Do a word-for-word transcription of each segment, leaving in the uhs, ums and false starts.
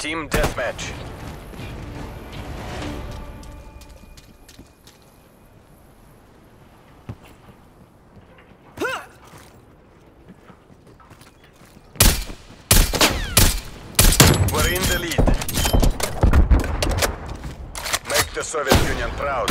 Team deathmatch. We're in the lead. Make the Soviet Union proud.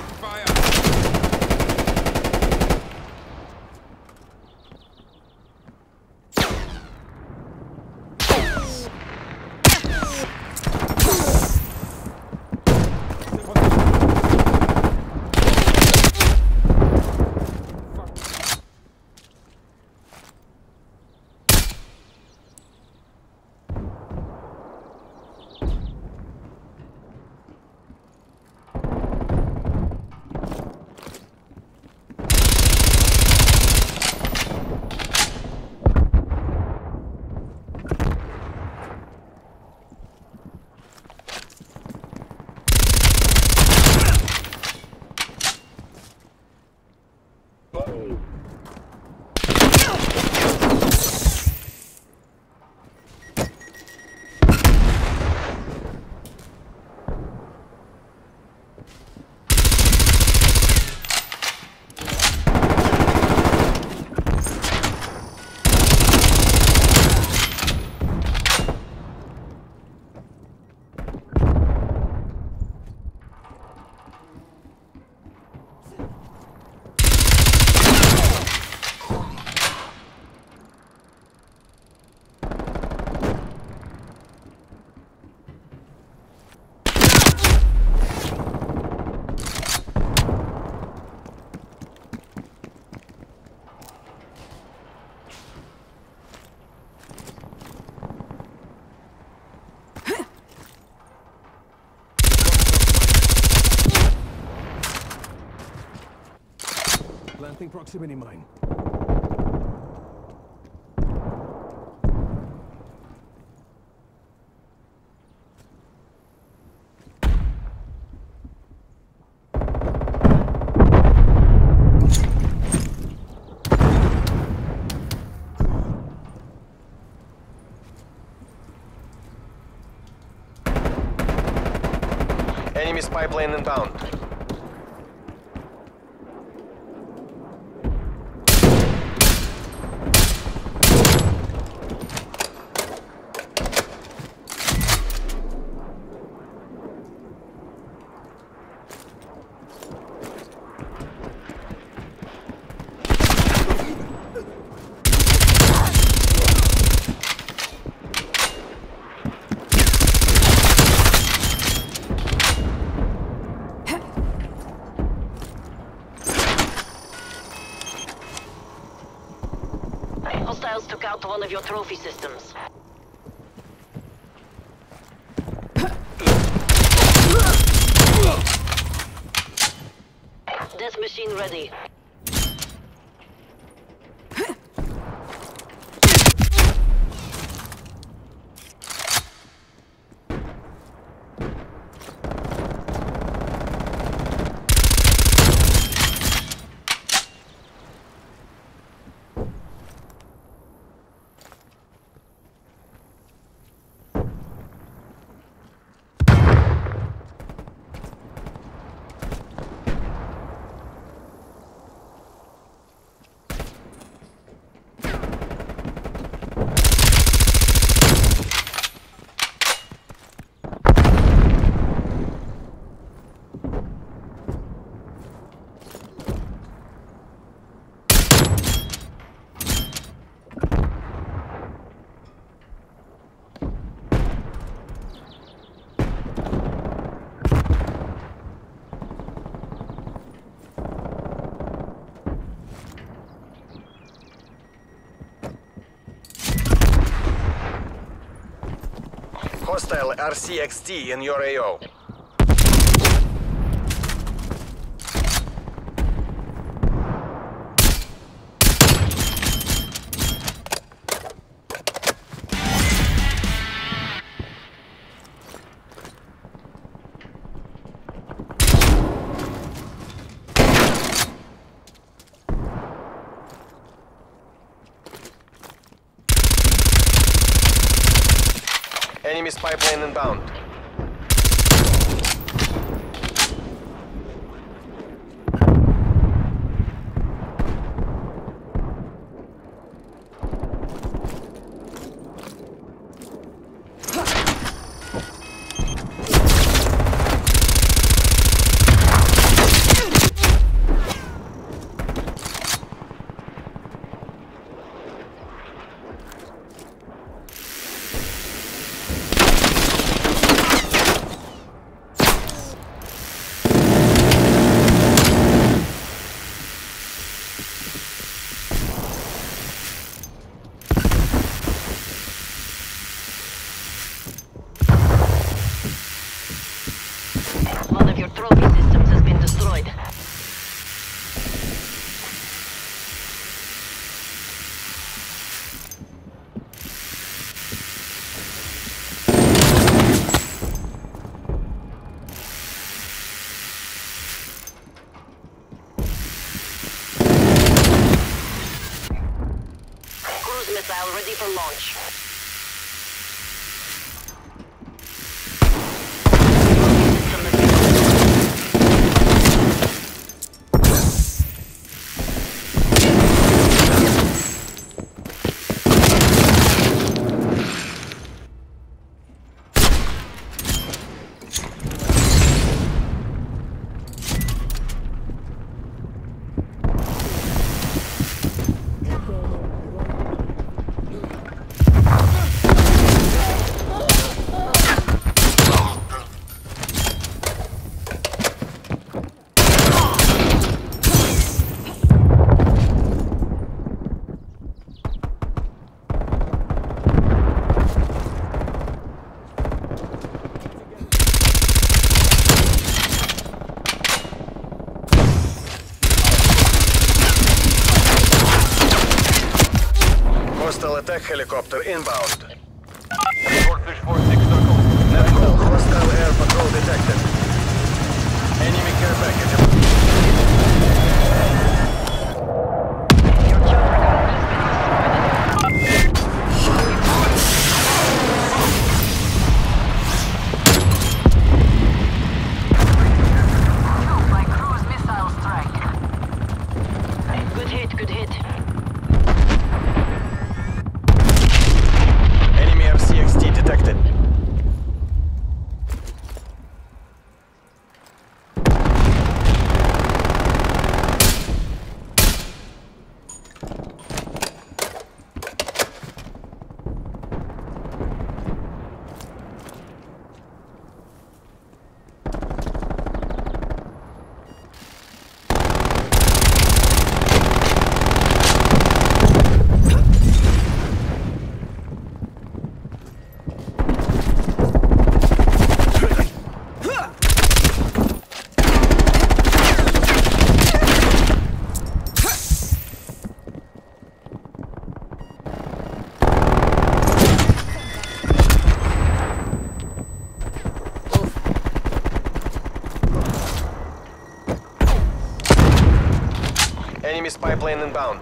Planting proximity mine. Enemy spy plane inbound. Hostiles took out one of your trophy systems. Death machine ready. Hostile R C X T in your A O. Enemy spy plane inbound. One of your trophy systems has been destroyed. Cruise missile ready for launch. Hostile attack helicopter inbound. Swordfish four six circle. Netcall, hostile air patrol detected. Enemy care package. Your chopper gun has been destroyed. My cruise missile strike. Good hit, good hit. Enemy R C X T detected. Enemy spy plane inbound.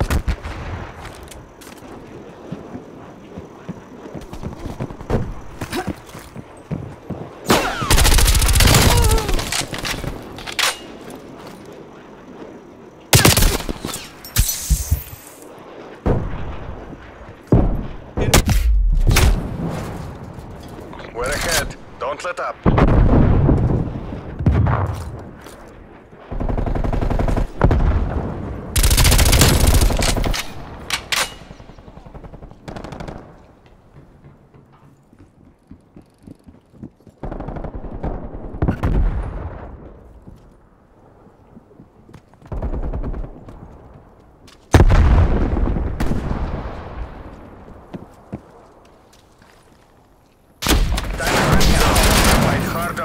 We're ahead. Don't let up. Fight hard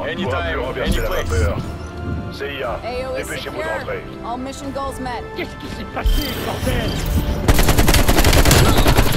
Anytime, pourra plus renverser la any place. vapeur. C I A, A O est dépêchez-vous de secure. rentrer. All mission goals met. Qu'est-ce qui s'est passé, bordel?